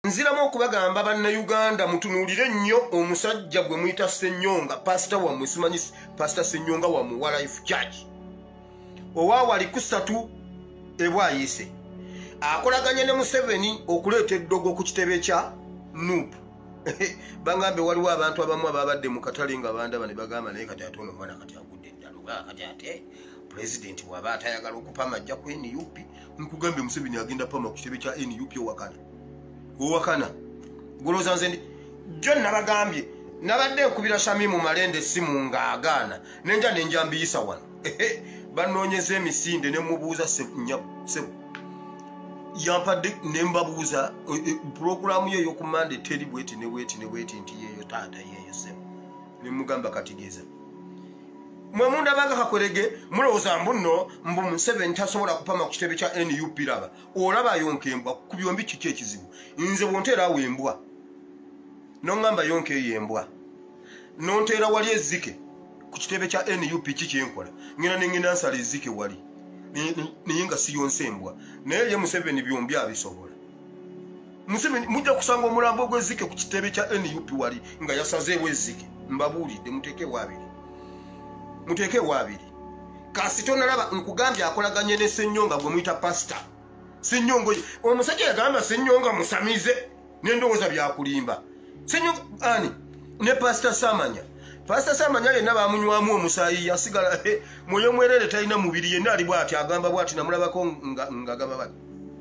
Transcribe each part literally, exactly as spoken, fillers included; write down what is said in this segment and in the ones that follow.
nziramu okubagamba bannayuganda mutunuulire nnyo omusajja gwe muyita Ssenyonga pasita wammwe simanyi pasita Ssenyonga wa mu Life Church owawali kusatu ebwayise akolaganye ne Museveni okuleeta eddogo ku kitebe kya N U P bangambe waliwo abantu abamu ababadde mu katale nga bandaba ne bagamba naye kati ate ono mwana kati agudde eddalo kati ate pulezidenti bw'aba atayagala okupama ajja ku N U P nkugambe Museveni agenda pama ku kitebe kya N U P owakana owakana goloza nze ndi jo nabagambye nabadde nkubira Shami mu malende simu ng'agaana nenja nenjambiyisa wano banoonyeza emisinde ne mubuuza sebo yampadde ne mbabuuza programu ye y'oku Monday teri bweti ne bweti ne bweti nti yeeyo taata yeeyo sebo ne mugamba katigeza mwe munda banga kakolege mulowooza mbu nno mbu Museveni tasobola kupama ku kitebe kya N U P laba olaba yonkembwa ku byombi kiki ekizibu nze bwonteera awo embwa noŋŋamba yonke yembwa nonteera wali ezzike ku kitebe kya N U P kiki enkola ngena nengenda nsala ezzike wali naye nga siyonse embwa naye ye Museveni byombi abisobola Museveni mujja kusanga omulambo gw'ezzike ku kitebe kya N U P wali nga yasazeewo ezzike mbabuulidde muteekewo abiri muteekewo abiri kasito nalaba nkugambye akolaganye ne Ssenyonga gwe muyita pasita Ssenyonga omusajja yagamba Ssenyonga musamize n'endowooza byakulimba Ssenyonga ani ne pasita Samanya pasita Samanya yenna bamunywamu omusaayi yasigala mwoyo mwerere talina mubiri yenna ali bw'ati agamba bw'ati namulabako ng'agamba bati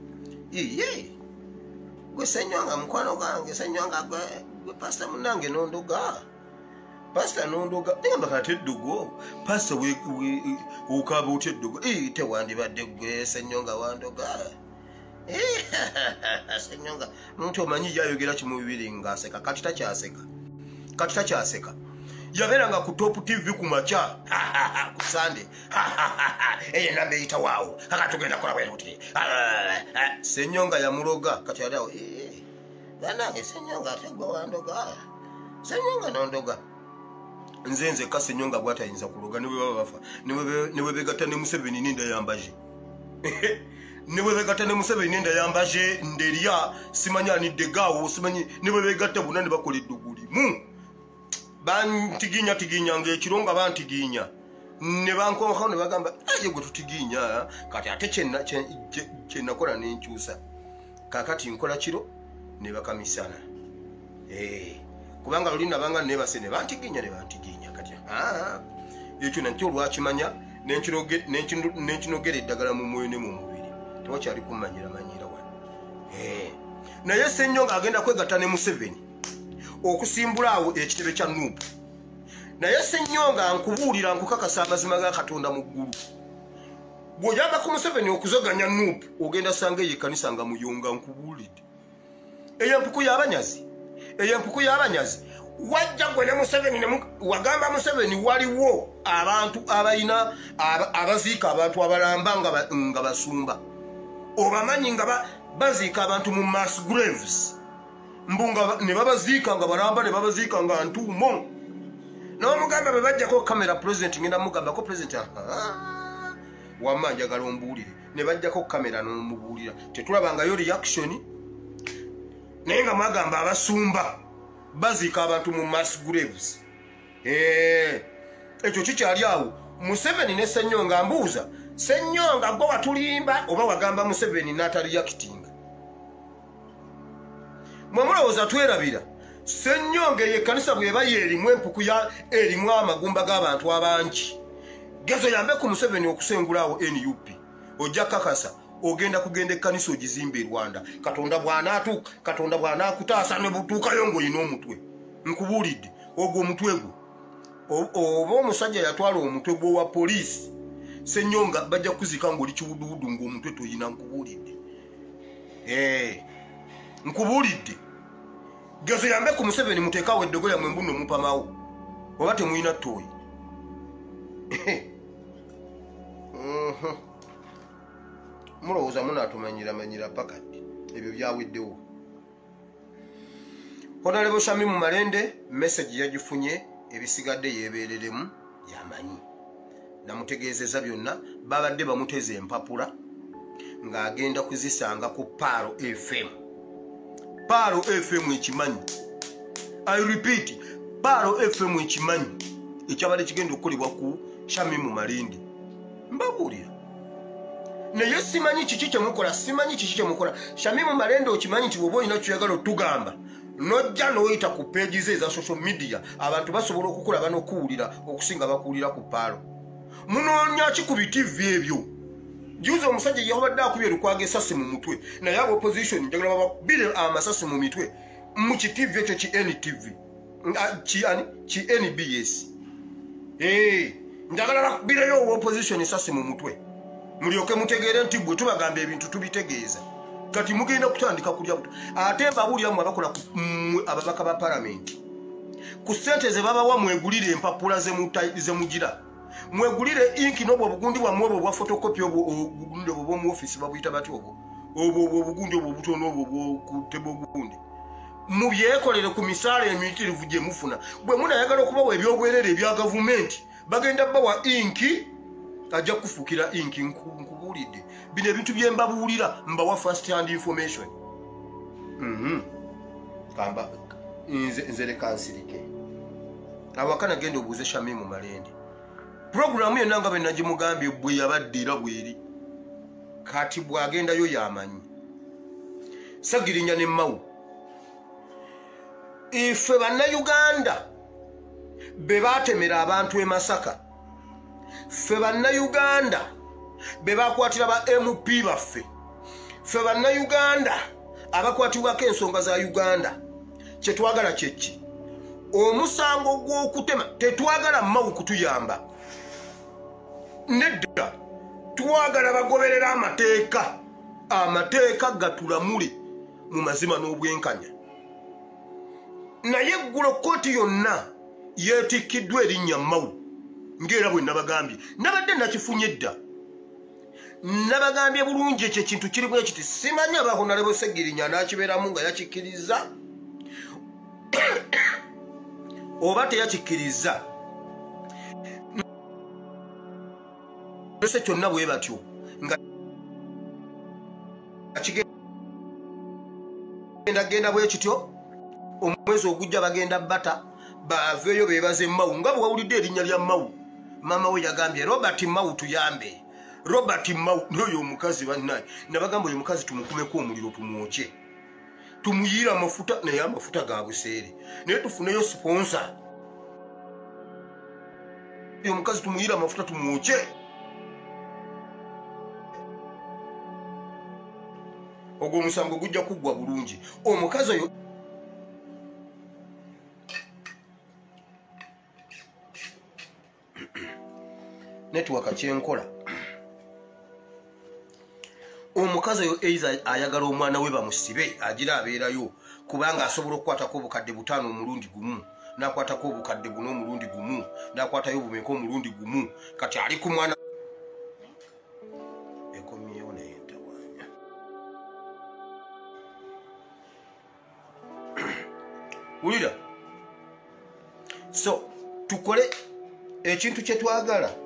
iye gwe Ssenyonga mukwano gange Ssenyonga gwe pasita munnange nondoga pastor nondoga ngamba kate eddogo pastor we ukaba uti eddogo eh tewandibadde gwe Ssenyonga wandoga eh Ssenyonga muntu omanyi yayogera kimu bibiri ngaseka kati takyaseka kati takyaseka yaberanga ku Top T V ku macha ku Sunday eh nambe ita wao akatugenda kola bwe uti Ssenyonga yamuloga kati alao eh bana Ssenyonga ategwa wandoga Ssenyonga nondoga nze nze ka Ssenyonga bwatayinza kuloga niwe baba bafa niwe niwe begatta ne Museveni ninda yambaje niwe begatta ne Museveni ninda yambaje nderia simanya ni degawo simanyi niwe begatta bunani bakola edduguli mu bantiginya tiginya ng'ekironga bantiginya ne bankonka ne bagamba aje gwe tutiginya kati ate kyenna kyennakola n'enkyusa kakati nkola kiro ne bakamisana eh kubanga lulinda banga ne basene bantiginya ne bantiginya kati ah ekyo nakyo lwakimanya n'enkiroge n'enkinogere eddagala mu mwoyo ne mu mubiri tewakyali kumanyira manyira wano eh naye Ssenyonga agenda kwegatta ne Museveni okusimbula awo ekitebe kya N U P naye Ssenyonga nkubuulira nkukakasa amazima ga Katonda mu ggulu bw'oyamba ku Museveni okuzoganya N U P ogenda sanga ye kanisa nga muyunga nkubuulidde eyampuku y'abanyazi eyampuku y'abanyazi wajja gwe ne Museveni ne wagamba Museveni waliwo abantu abayina abaziika abantu abalamba nga basumba obamanyi nga baziika abantu mu mass graves mbunga ne babaziika nga balamba ne babaziika nga ntuumo n'omugamba bwe bajjako kamera president ngenda mugamba ko president wamma njagala ombuulire ne bajjako kamera n'omubuulira tetulabangayo reaction naye nga mwagamba abasumba baziika abantu mu mass graves eh ekyo kikyali awo Museveni ne Ssenyonga mbuuza Ssenyonga gwe watulimba oba wagamba Museveni n'ataliyakitinga mwe mulowooza twerabira Ssenyonga ye kanisa bw'eba yeerimu empuku ya erimu amagumba g'abantu abangi gezo yambe ku Museveni okusengulawo N U P ojja kakasa ogenda kugenda ekkanisa ogizimba e Rwanda Katonda bw'anaatuuka Katonda bw'anaakutaasa ne butuukayo ng'olina omutwe nkubuulidde ogwo omutwe gwo oba omusajja yatwala omutwe gw'owa poliisi Ssenyonga bajja kuzika ng'oli kiwuduwudu ng'omutwe toyina nkubuulidde eh nkubuulidde gezo yambe ku Museveni muteekawo eddogo yammwe mbuno mupamawo oba temuyina ttooyi mulowooza munatumanyira manyira pakati ebyo byaweddewo Honorable Shami mu malende message yagifunye ebisigadde yebeereremu yamanyi namutegeezeza byonna babadde bamuteze empapula ng'agenda kuzisanga ku Paro F M Paro F M ekimanyi. I repeat, Paro F M ekimanyi. Ekyabadde kigenda okukolebwa ku Shamimu Malindi. Mbabulira. Naye simanyi kiki kye mukola, simanyi kiki kye mukola. Shamimu Malindi okimanyi nti bw'oba olina ky'oyagala otugamba. Nojja n'oyita ku pages eza social media, abantu basobola okukulaba n'okuwulira okusinga bakuwulira ku Paro. Munoonya ki ku bi T V ebyo? Juzo omusajja yabadde akubye lukwaga esasi mu mutwe. Naye aba opposition njagala bababire amasasi mu mitwe. Mu ki T V ekyo ki N T V. Ki ani? Ki N B S. Eh, njagala bakubireyo owa opposition esasi mu mutwe. Mulyoke mutegeere nti bwe tubagamba ebintu tubitegeeza. Kati mugenda kutandika kulya buto. Ate mbabulira mu abakola ababaka ba parliament. Ku ssente ze babawa mwegulire empapula ze mugira. Mwegulire inki n'obwo obugundi bwa mwobo bwa photocopy obwo obugundi obwo mu office babuyita bati obwo. Obwo obwo obugundi obwo butono obwo ku tebo obugundi. Mubyekolere ku misaala emitirivu gye mufuna. Bwe munayagala okubawa ebyobwerere ebya government bagenda bawa inki ajja kufukira inki nkubulidde. Bino ebintu bye mbabuulira mbawa first hand information. Mhm. Kamba nze nze lekansirike. Awakana genda obuuze Shamimu Malindi. Programu yonna nga bwe nagimugambye bwe yabadde era bweri. Kati bwagenda yo yamanyi. Sagirinya ne Mawu. Ife bannayuganda be batemera abantu e Masaka. Fe bannayuganda be bakwatira ba M P baffe. Fe bannayuganda abakwatibwako ensonga za Uganda. Kye twagala kyeki. Omusango gw'okutema tetwagala Mawu kutuyamba. Nedda twagala bagoberera amateeka. Amateeka gatulamule mu mazima n'obwenkanya. Naye eggulo kkooti yonna yeetikiddwa erinnya Mawu. Ngera bwe nabagambye. Nabadde nakifunye dda. Nabagambye bulungi ekyo ekintu kiri bwe kiti. Simanyi abahonalebo Segirinya n'akibeeramu nga yakikkiriza. Oba teyakikkiriza. Ese kyonna bwe batyo. Nga kigenda genda bwe kityo. Omwezi ogujja bagenda bata baveeyo beebaze Mawu. Nga bwe wawulidde erinnya lya Mawu. Mama we yagambye Robert Mawu tuyambe. Robert Mawu n'oyo omukazi bannaye. Nabagamba oyo omukazi tumukumeko omuliro tumwoke. Tumuyira amafuta naye amafuta ga buseere. Naye tufuneyo sponsor. Oyo omukazi tumuyira amafuta tumwoke. Ogwo omusango gujja kuggwa bulungi. Omukazi oyo network kyenkola. Omukazi oyo eiza ayagala omwana we bamusibe agira abeerayo kubanga asobola okukwatako obukadde butaano omulundi gumu, n'akwatako obukadde buno omulundi gumu, n'akwatayo obumeka omulundi gumu. Kati ali ku mwana ekomyewo naye ntawaanya. Wulira. So tukole ekintu kye twagala.